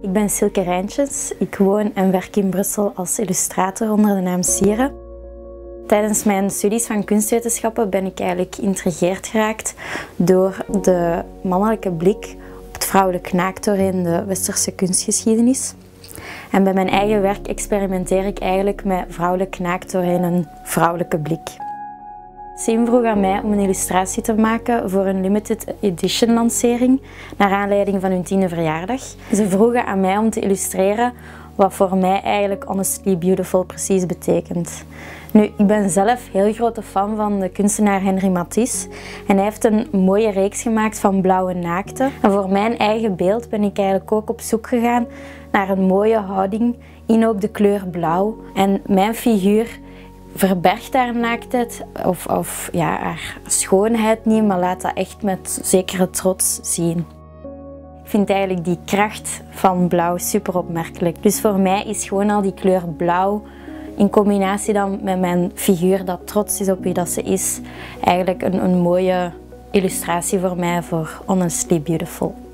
Ik ben Silke Rijntjes. Ik woon en werk in Brussel als illustrator onder de naam Sire. Tijdens mijn studies van kunstwetenschappen ben ik eigenlijk geïntrigeerd geraakt door de mannelijke blik op het vrouwelijk naaktdoor in de westerse kunstgeschiedenis. En bij mijn eigen werk experimenteer ik eigenlijk met vrouwelijk naaktdoor in een vrouwelijke blik. Sim vroeg aan mij om een illustratie te maken voor een limited edition lancering naar aanleiding van hun 10e verjaardag. Ze vroegen aan mij om te illustreren wat voor mij eigenlijk Honestly Beautiful precies betekent. Nu, ik ben zelf heel grote fan van de kunstenaar Henri Matisse en hij heeft een mooie reeks gemaakt van blauwe naakten. En voor mijn eigen beeld ben ik eigenlijk ook op zoek gegaan naar een mooie houding in ook de kleur blauw. En mijn figuur verbergt haar naaktheid of haar schoonheid niet, maar laat dat echt met zekere trots zien. Ik vind eigenlijk die kracht van blauw super opmerkelijk. Dus voor mij is gewoon al die kleur blauw, in combinatie dan met mijn figuur dat trots is op wie dat ze is, eigenlijk een mooie illustratie voor mij voor Honestly Beautiful.